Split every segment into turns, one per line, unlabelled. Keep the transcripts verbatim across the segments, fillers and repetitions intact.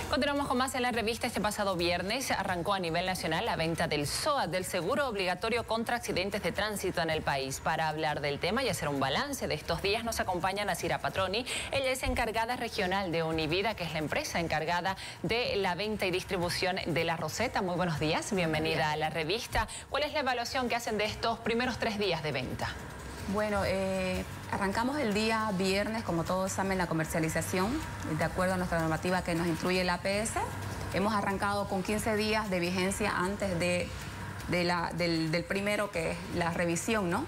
Continuamos con más en la revista. Este pasado viernes arrancó a nivel nacional la venta del S O A T, del seguro obligatorio contra accidentes de tránsito en el país. Para hablar del tema y hacer un balance de estos días nos acompaña Nasira Patroni. Ella es encargada regional de Univida, que es la empresa encargada de la venta y distribución de la Roseta. Muy buenos días, bienvenida a la revista. ¿Cuál es la evaluación que hacen de estos primeros tres días de venta?
Bueno, eh, arrancamos el día viernes, como todos saben, la comercialización, de acuerdo a nuestra normativa que nos instruye la A P S. Hemos arrancado con quince días de vigencia antes de, de la, del, del primero, que es la revisión, ¿no?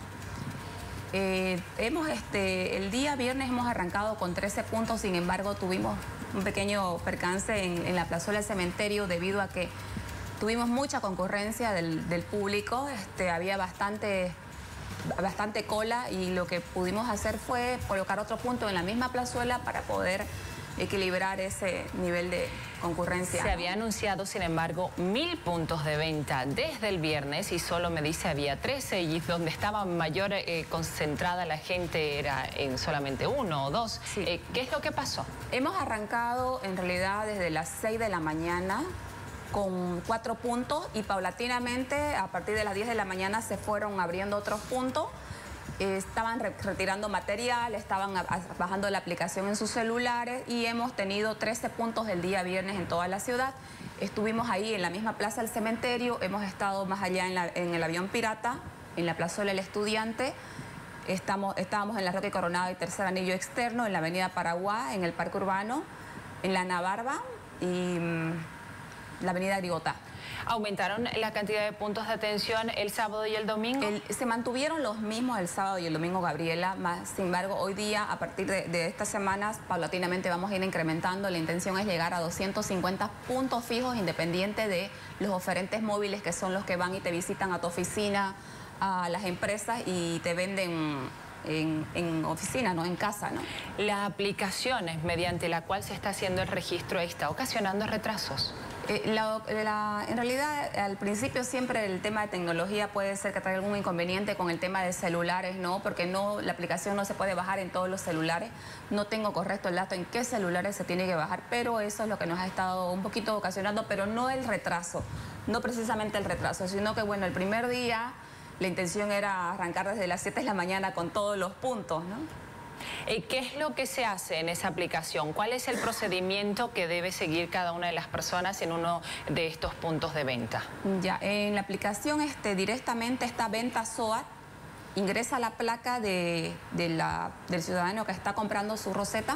Eh, hemos, este, el día viernes hemos arrancado con trece puntos, sin embargo tuvimos un pequeño percance en, en la plazuela del cementerio debido a que tuvimos mucha concurrencia del, del público, este, había bastante... bastante cola y lo que pudimos hacer fue colocar otro punto en la misma plazuela para poder equilibrar ese nivel de concurrencia.
Se había anunciado, sin embargo, mil puntos de venta desde el viernes y solo me dice había trece, y donde estaba mayor eh, concentrada la gente era en solamente uno o dos.
Sí.
Eh, ¿Qué es lo que pasó?
Hemos arrancado en realidad desde las seis de la mañana con cuatro puntos y paulatinamente a partir de las diez de la mañana se fueron abriendo otros puntos. Eh, estaban re retirando material, estaban a, a, bajando la aplicación en sus celulares y hemos tenido trece puntos el día viernes en toda la ciudad. Estuvimos ahí en la misma plaza del cementerio, hemos estado más allá en, la, en el avión pirata, en la plazuela del Estudiante. Estamos, estábamos en la Roque Coronado y Tercer Anillo Externo, en la avenida Paraguay, en el Parque Urbano, en la Navarba y la avenida Grigotá.
¿Aumentaron la cantidad de puntos de atención el sábado y el domingo?
El, se mantuvieron los mismos el sábado y el domingo, Gabriela, más sin embargo hoy día, a partir de, de estas semanas, paulatinamente vamos a ir incrementando. La intención es llegar a doscientos cincuenta puntos fijos, independiente de los oferentes móviles, que son los que van y te visitan a tu oficina, a las empresas y te venden En, en oficina, no en casa, ¿no?
La aplicación mediante la cual se está haciendo el registro está ocasionando retrasos.
Eh, la, la, en realidad, al principio siempre el tema de tecnología puede ser que traiga algún inconveniente con el tema de celulares, ¿no? Porque no, la aplicación no se puede bajar en todos los celulares. No tengo correcto el dato en qué celulares se tiene que bajar, pero eso es lo que nos ha estado un poquito ocasionando, pero no el retraso, no precisamente el retraso, sino que, bueno, el primer día la intención era arrancar desde las siete de la mañana con todos los puntos, ¿no?
¿Qué es lo que se hace en esa aplicación? ¿Cuál es el procedimiento que debe seguir cada una de las personas en uno de estos puntos de venta?
Ya, en la aplicación este, directamente está venta S O A T, ingresa la placa de, de la, del ciudadano que está comprando su Roseta,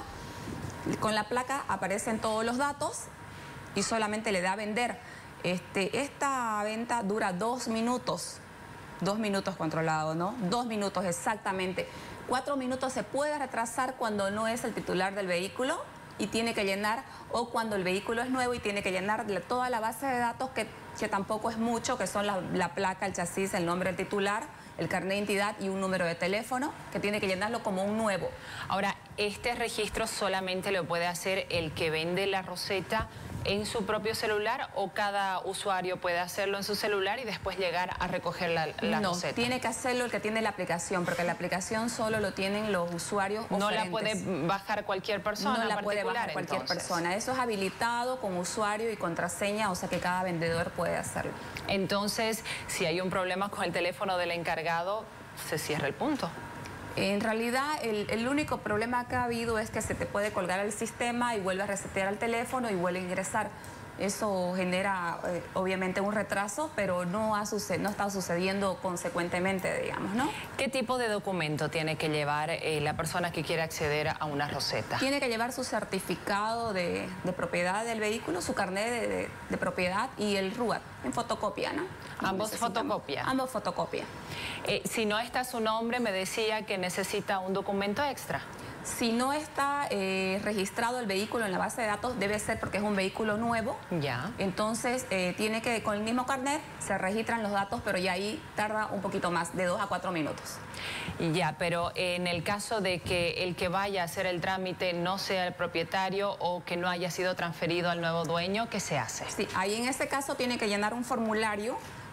con la placa aparecen todos los datos y solamente le da a vender. Este, esta venta dura dos minutos. Dos minutos controlado, ¿no? Dos minutos exactamente. Cuatro minutos se puede retrasar cuando no es el titular del vehículo y tiene que llenar, o cuando el vehículo es nuevo y tiene que llenar toda la base de datos, que, que tampoco es mucho, que son la, la placa, el chasis, el nombre del titular, el carnet de identidad y un número de teléfono, que tiene que llenarlo como un nuevo.
Ahora, ¿este registro solamente lo puede hacer el que vende la Roseta en su propio celular, o cada usuario puede hacerlo en su celular y después llegar a recoger la, la
no,
Roseta?
No, tiene que hacerlo el que tiene la aplicación, porque la aplicación solo lo tienen los usuarios oferentes.
No la puede bajar cualquier persona.
No la puede bajar cualquier
entonces.
persona. Eso es habilitado con usuario y contraseña, o sea que cada vendedor puede hacerlo.
Entonces, si hay un problema con el teléfono del encargado, se cierra el punto.
En realidad, el, el único problema que ha habido es que se te puede colgar el sistema y vuelve a resetear el teléfono y vuelve a ingresar. Eso genera, eh, obviamente, un retraso, pero no ha suced no está sucediendo consecuentemente, digamos, ¿no?
¿Qué tipo de documento tiene que llevar eh, la persona que quiere acceder a una Roseta?
Tiene que llevar su certificado de, de propiedad del vehículo, su carnet de, de, de propiedad y el R U A T en fotocopia, ¿no?
¿Ambos fotocopia?
Ambos fotocopia.
Eh, si no está su nombre, me decía que necesita un documento extra.
Si no está eh, registrado el vehículo en la base de datos, debe ser porque es un vehículo nuevo.
Ya.
Entonces, eh, tiene que, con el mismo carnet, se registran los datos, pero ya ahí tarda un poquito más, de dos a cuatro minutos.
Ya, pero en el caso de que el que vaya a hacer el trámite no sea el propietario o que no haya sido transferido al nuevo dueño, ¿qué se hace?
Sí, ahí en ese caso tiene que llenar un formulario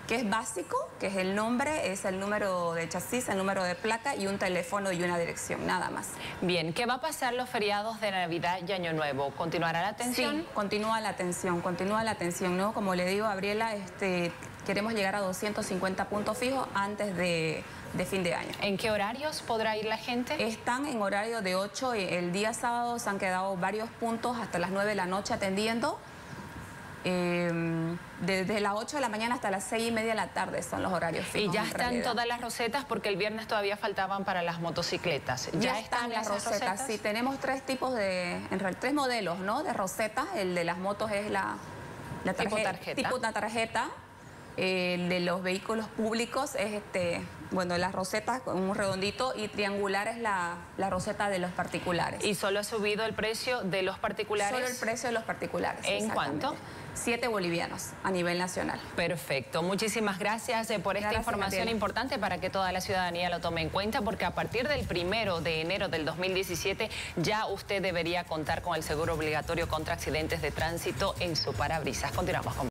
que es básico, que es el nombre, es el número de chasis, el número de placa y un teléfono y una dirección, nada más.
Bien, ¿qué va a pasar los feriados de Navidad y Año Nuevo? ¿Continuará la atención?
Sí, continúa la atención, continúa la atención, ¿no? Como le digo, Gabriela, este, queremos llegar a doscientos cincuenta puntos fijos antes de, de fin de año.
¿En qué horarios podrá ir la gente?
Están en horario de ocho, el día sábado se han quedado varios puntos hasta las nueve de la noche atendiendo. Eh, desde las ocho de la mañana hasta las seis y media de la tarde son los horarios fijos.
Y ya están realidad. Todas las rosetas, porque el viernes todavía faltaban para las motocicletas.
Ya, ya están, están las rosetas? rosetas. Sí, tenemos tres tipos de, en realidad, tres modelos, ¿no? De rosetas. El de las motos es la, la tarjeta, tipo tarjeta. Tipo una tarjeta. El de los vehículos públicos es este, bueno, las rosetas con un redondito, y triangular es la, la roseta de los particulares.
¿Y solo ha subido el precio de los particulares?
Solo el precio de los particulares.
¿En cuánto?
Siete bolivianos a nivel nacional.
Perfecto. Muchísimas gracias por esta gracias, información Gabriela. Importante para que toda la ciudadanía lo tome en cuenta, porque a partir del primero de enero del dos mil diecisiete ya usted debería contar con el seguro obligatorio contra accidentes de tránsito en su parabrisas. Continuamos con